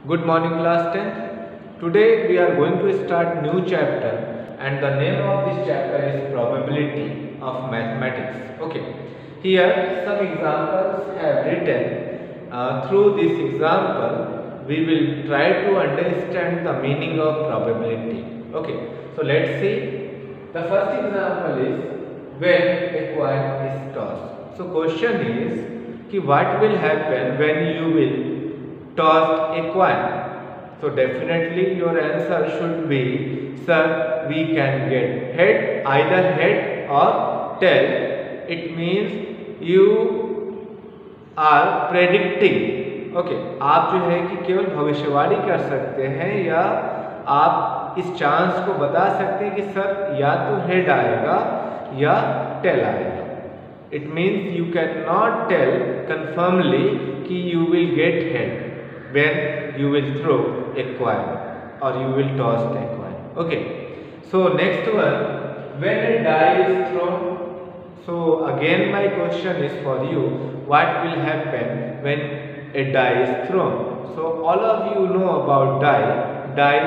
Good morning class 10th. Today we are going to start new chapter and the name of this chapter is probability of mathematics. Okay. Here some examples have written. Through this example we will try to understand the meaning of probability. Okay. So let's see. The first example is when a coin is tossed. So question is कि what will happen when you will tossed a coin. So definitely your answer should be, sir, we can get head, either head or tail. It means you are predicting. Okay, आप जो है कि केवल भविष्यवाणी कर सकते हैं या आप इस चांस को बता सकते हैं कि सर या तो हेड आएगा या टेल आएगा. It means you cannot tell confirmly कि you will get head when you will throw a coin or you will toss a coin. Okay. So next one, when a die is thrown. So again my question is for you, what will happen when a die is thrown? So all of you know about die. Die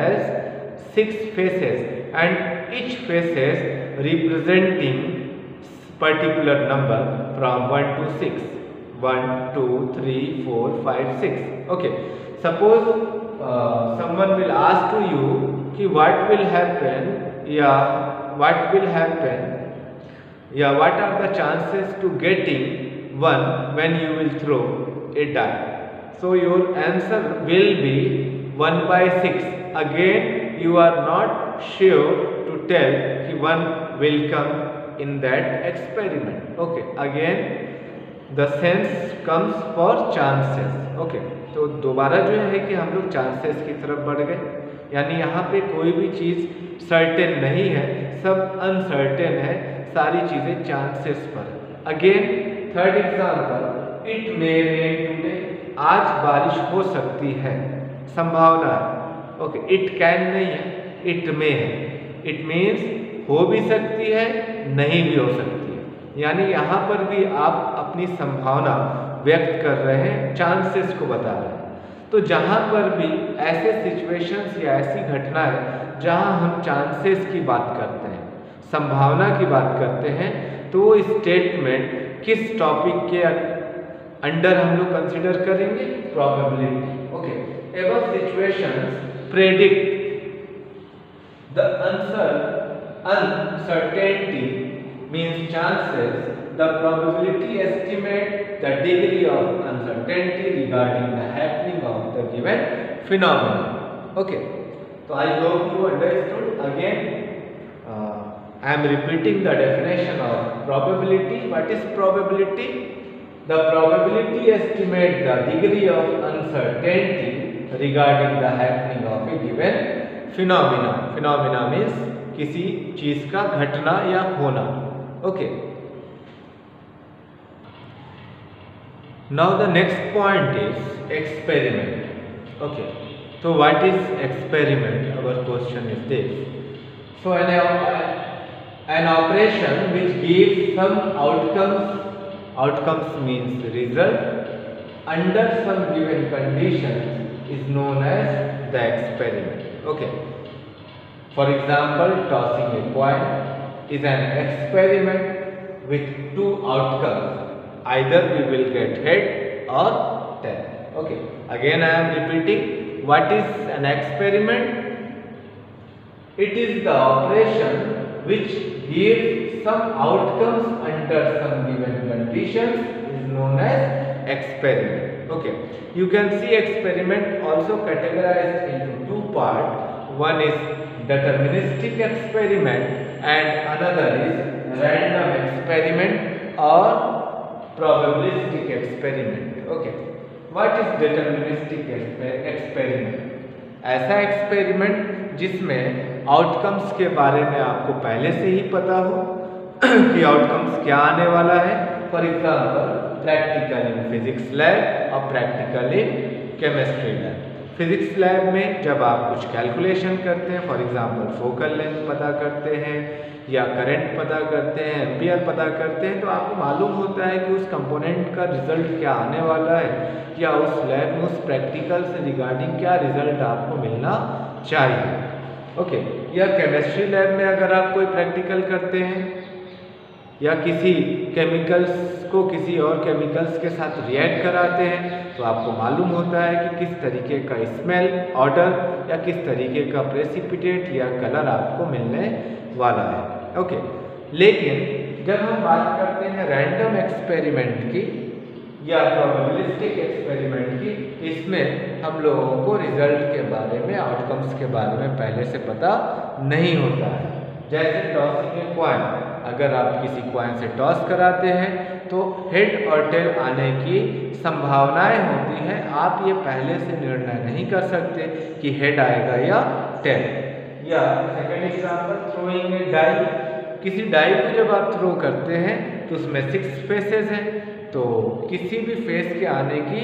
has 6 faces and each faces representing particular number from 1 to 6. 1, 2, 3, 4, 5, 6. Okay. Suppose someone will ask to you कि what will happen या what will happen या what are the chances to getting 1 when you will throw a die. So your answer will be 1 by 6. Again you are not sure to tell कि 1 will come in that experiment. Okay. Again the sense comes for chances. Okay. तो दोबारा जो है कि हम लोग chances की तरफ बढ़ गए, यानी यहाँ पे कोई भी चीज़ सर्टेन नहीं है, सब अनसर्टेन है, सारी चीज़ें चांसेस पर. Again third example, it may rain today. आज बारिश हो सकती है, संभावना है. ओके. इट कैन नहीं है, इट मे है. इट मीन्स हो भी सकती है, नहीं भी हो सकती है, यानी यहाँ पर भी आप अपनी संभावना व्यक्त कर रहे हैं, चांसेस को बता रहे हैं. तो जहाँ पर भी ऐसे सिचुएशंस या ऐसी घटनाएं जहाँ हम चांसेस की बात करते हैं, संभावना की बात करते हैं, तो वो स्टेटमेंट किस टॉपिक के अंडर हम लोग कंसिडर करेंगे? Probability. Okay. Above situations predict the uncertainty means chances. The probability estimate the degree of uncertainty regarding the happening of the given phenomenon. Okay. So I hope you understood. Again, I am repeating the definition of probability. What is probability? The probability estimate the degree of uncertainty regarding the happening of a given phenomena. Phenomena means किसी चीज का घटना या होना. Okay. Now the next point is experiment. Okay. So what is experiment? Our question is this. So an operation which gives some outcomes means result under some given conditions is known as the experiment. Okay. For example, tossing a coin is an experiment with 2 outcomes. Either we will get head or tail. Okay. Again I am repeating, what is an experiment? It is the operation which gives some outcomes under some given conditions is known as experiment. Okay. You can see experiment also categorized into 2 parts. One is deterministic experiment and another is random experiment or probabilistic experiment. Okay. What is deterministic experiment? ऐसा experiment जिसमें outcomes के बारे में आपको पहले से ही पता हो कि आउटकम्स क्या आने वाला है. For example practical in physics lab और practical in chemistry lab. Physics lab में जब आप कुछ कैलकुलेशन करते हैं, फॉर एग्जांपल फोकल लेंथ पता करते हैं या करंट पता करते हैं, एम्पियर पता करते हैं, तो आपको मालूम होता है कि उस कंपोनेंट का रिजल्ट क्या आने वाला है या उस लैब में उस प्रैक्टिकल से रिगार्डिंग क्या रिजल्ट आपको मिलना चाहिए। ओके, या केमिस्ट्री लैब में अगर आप कोई प्रैक्टिकल करते हैं या किसी केमिकल्स को किसी और केमिकल्स के साथ रिएक्ट कराते हैं, तो आपको मालूम होता है कि किस तरीके का स्मेल, ऑर्डर या किस तरीके का प्रेसिपिटेट या कलर आपको मिलने वाला है। ओके, लेकिन जब हम बात करते हैं रैंडम एक्सपेरिमेंट की या प्रोबेबिलिस्टिक एक्सपेरिमेंट की, इसमें हम लोगों को रिजल्ट के बारे में, आउटकम्स के बारे में पहले से पता नहीं होता है। जैसे टॉसिंग ए कॉइन, अगर आप किसी कॉइन से टॉस कराते हैं तो हेड और टेल आने की संभावनाएं होती हैं। आप ये पहले से निर्णय नहीं कर सकते कि हेड आएगा या टेल। या second example, throwing a die, किसी डाई को जब आप थ्रो करते हैं तो उसमें 6 फेसेस हैं, तो किसी भी फेस के आने की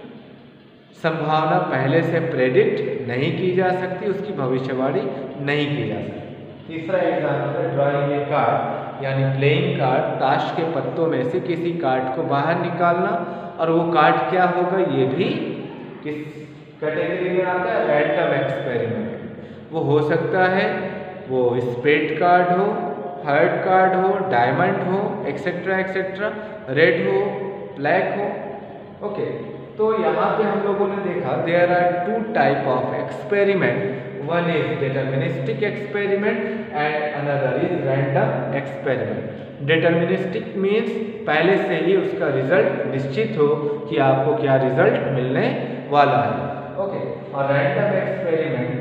संभावना पहले से प्रेडिक्ट नहीं की जा सकती, उसकी भविष्यवाणी नहीं की जा सकती। तीसरा एग्जाम्पल है ड्राइंग ए कार्ड, यानी प्लेइंग कार्ड, ताश के पत्तों में से किसी कार्ड को बाहर निकालना, और वो कार्ड क्या होगा ये भी किस कैटेगरी में आता है, रैंडम एक्सपेरिमेंट। वो हो सकता है वो स्पेड कार्ड हो, हार्ट कार्ड हो, डायमंड हो, एक्सेट्रा एक्सेट्रा, रेड हो, ब्लैक हो। ओके, तो यहाँ पे हम लोगों ने देखा there are 2 type of experiment, one is deterministic experiment and another is random experiment. Deterministic means पहले से ही उसका रिजल्ट निश्चित हो कि आपको क्या रिजल्ट मिलने वाला है। ओके, और रैंडम एक्सपेरिमेंट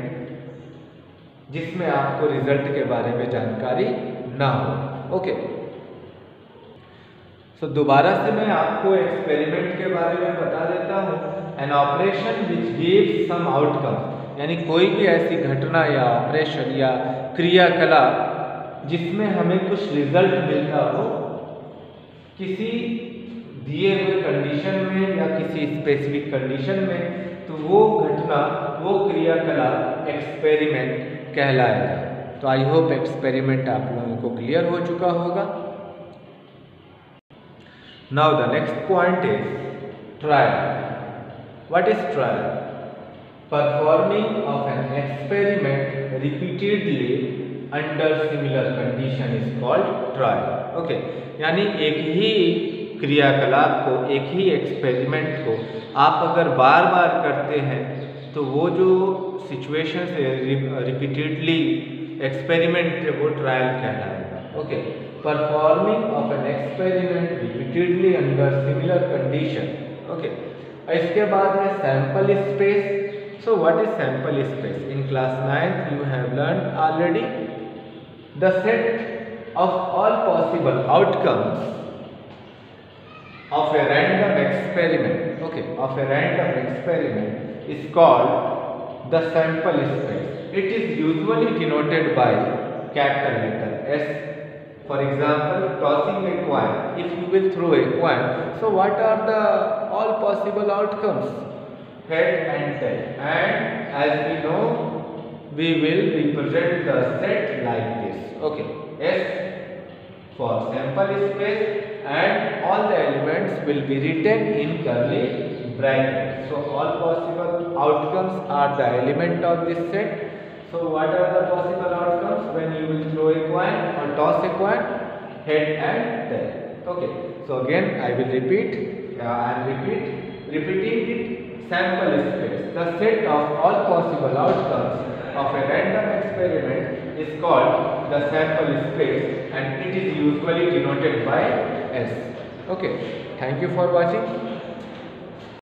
जिसमें आपको रिजल्ट के बारे में जानकारी ना हो। ओके, सो दोबारा से मैं आपको एक्सपेरिमेंट के बारे में बता देता हूँ। An operation which gives some outcome, यानी कोई भी ऐसी घटना या ऑपरेशन या क्रियाकलाप जिसमें हमें कुछ रिजल्ट मिलता हो किसी दिए हुए कंडीशन में या किसी स्पेसिफिक कंडीशन में, तो वो घटना, वो क्रियाकलाप एक्सपेरिमेंट कहलाएगा। तो आई होप एक्सपेरिमेंट आप लोगों को क्लियर हो चुका होगा। Now the next point is trial. What is trial? Performing of an experiment repeatedly under similar condition is called trial. Okay, यानी एक ही क्रियाकलाप को, एक ही एक्सपेरिमेंट को आप अगर बार बार करते हैं तो वो जो सिचुएशन से रिपीटेडली एक्सपेरिमेंट है वो ट्रायल कहलाएगा। Okay, performing of an experiment repeatedly under similar condition. Okay, इसके बाद है sample space. So what is sample space? In class 9th you have learn already the set of all possible outcomes of a random experiment, okay, of a random experiment is called the sample space. It is usually denoted by capital letter S. For example, tossing a coin. If you will throw a coin, so what are the all possible outcomes? Head and tail. And as we know, we will represent the set like this. Okay, S for sample space, and all the elements will be written in curly brackets. So all possible outcomes are the element of this set. So what are the possible outcomes when you will throw a coin or toss a coin? Head and tail. Okay, so again I will repeat, repeating it. Sample space, the set of all possible outcomes of a random experiment is called the sample space, and it is usually denoted by S. Okay, thank you for watching.